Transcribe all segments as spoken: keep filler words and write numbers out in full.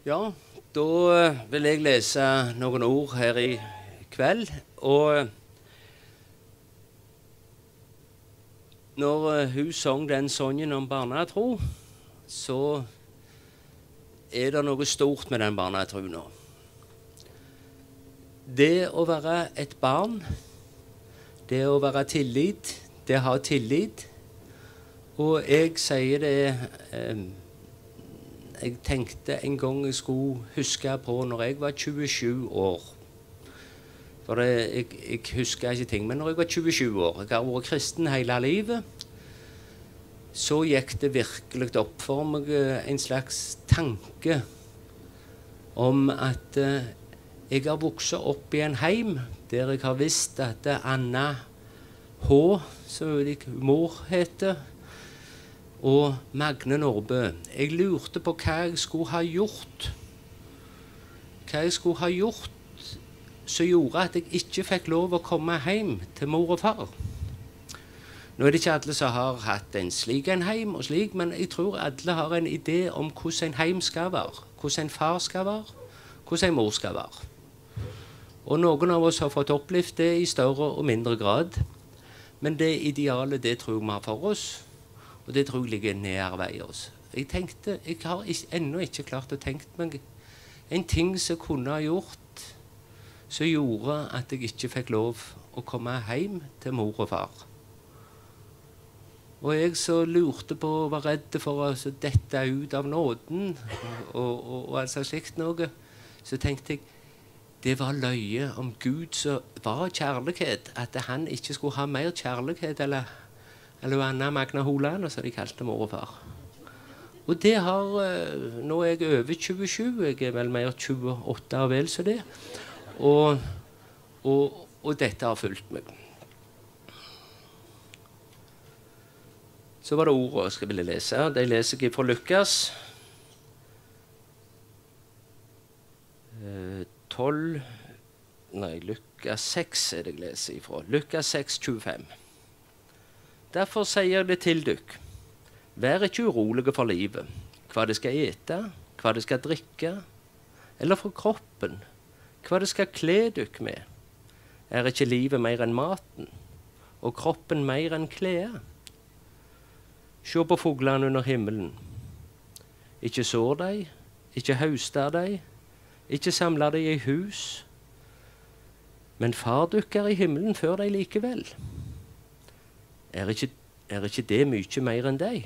Ja, da vil jeg lese noen ord her i kveld. Og når hun sang den sangen om barnetro, så er det noe stort med den barnetroen nå. Det å være et barn, det å være tillit, det å ha tillit. Og jeg sier det eh, Jeg tenkte en gang jeg skulle huske på når jeg var tjuesju år. For det, jeg, jeg husker ikke ting, men når jeg var tjuesju år, jeg har vært kristen hele livet, så gikk det virkelig opp for meg en slags tanke om at eh, jeg har vokset opp i en heim der jeg har visst at Anna H, som mor heter, og Magne Nordbø. Jeg lurte på hva jeg skulle ha gjort. Hva jeg skulle ha gjort som gjorde at jeg ikke fikk lov å komme hjem til mor og far. Nå er det ikke alle som har hatt en slik en heim og slik, men jeg tror alle har en idé om hvordan en heim skal være, hvordan en far skal være, hvordan en mor skal være. Og noen av oss har fått opplevd det i større og mindre grad, men det idealet, det tror vi har for oss. Og det tror jeg ligger nærvei oss. Jeg tenkte, jeg har ikke, ennå ikke klart å tenke meg en ting som kunne ha gjort, som gjorde at jeg ikke fikk lov å komme hjem til mor og far. Og jeg så lurte på og var redd for å dette ut av nåden, og, og, og altså slikt noe, så tenkte jeg, det var løye om Gud som var kjærlighet, at han ikke skulle ha mer kjærlighet, eller eller Anna Magna Holand, som de kalte mor og far. Og det har, nå er jeg over tjuesju, jeg er vel mer tjueåtte av vel så det, og, og, og dette har fulgt meg. Så var det ordet jeg skal ville lese. De leser jeg fra Lukas tolv, nei, Lukas seks er det jeg leser ifra. Lukas seks, tjuefem. Derfor sier jeg det til dykk. Vær ikke urolige for livet, hva det skal ete, hva det skal drikke, eller for kroppen, hva det skal kle dykk med. Er ikke livet mer enn maten, og kroppen mer enn klær? Se på fuglene under himmelen. Ikke sår de, ikke høster de, ikke samler de i hus, men far dykker i himmelen før de likevel. Er ikke, er ikke det mye mer enn deg?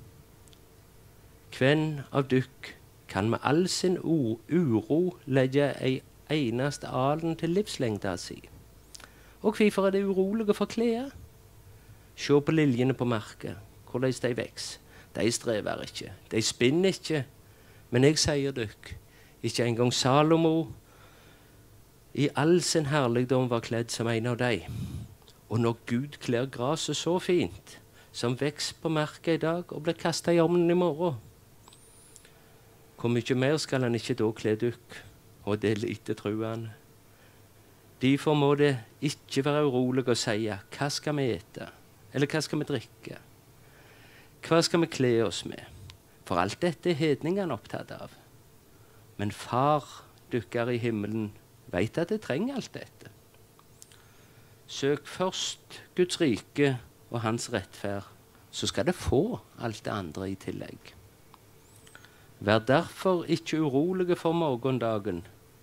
Hvem av dykk kan med all sin uro legge ei eneste alen til livslengda si? Og hvorfor er det urolige for klær? Se på liljene på marken, hvordan de veks. De strever ikke, de spinner ikke, men jeg sier dykk, ikke engang Salomo i all sin herligdom var kledd som en av deg. Og når Gud kler graset så fint, som vekst på marka i dag og blir kastet i ovnen i morgen, hvor mye mer skal han ikke da kle dykk, og det er lite truende. Derfor må det ikke være urolig å si, hva skal vi ete, eller hva skal vi drikke? Hva skal vi kle oss med? For alt dette er hedningene opptatt av. Men far dykker i himmelen, vet at det trenger alt dette. Søk først Guds rike og hans rettferd, så skal det få alt det andre i tillegg. Vær derfor ikke urolige for morgendagen.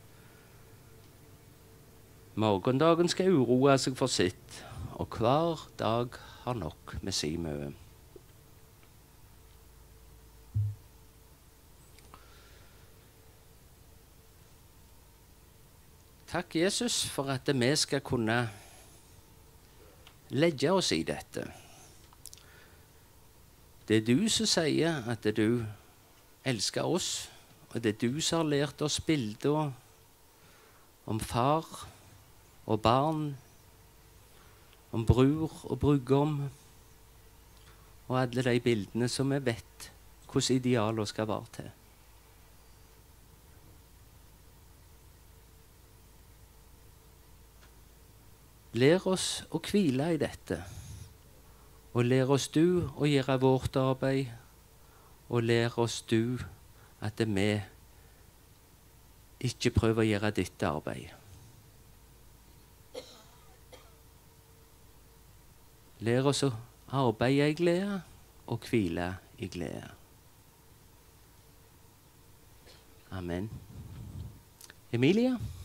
Morgendagen skal uroe seg for sitt, og hver dag har nok med si møe. Takk, Jesus, for at vi skal kunne legge oss i dette. Det er du som sier at du elsker oss, og det er du som har lært oss bilder om far og barn, om bror og brudgom, og alle de bildene som vi vet hvordan idealer skal være til. Lær oss å hvile i dette, og lær oss du å gjøre vårt arbeid, og lær oss du at vi Ikke prøv å gjøre ditt arbeid. Lær oss å arbeide i glede og hvile i glede. Amen. Emilia?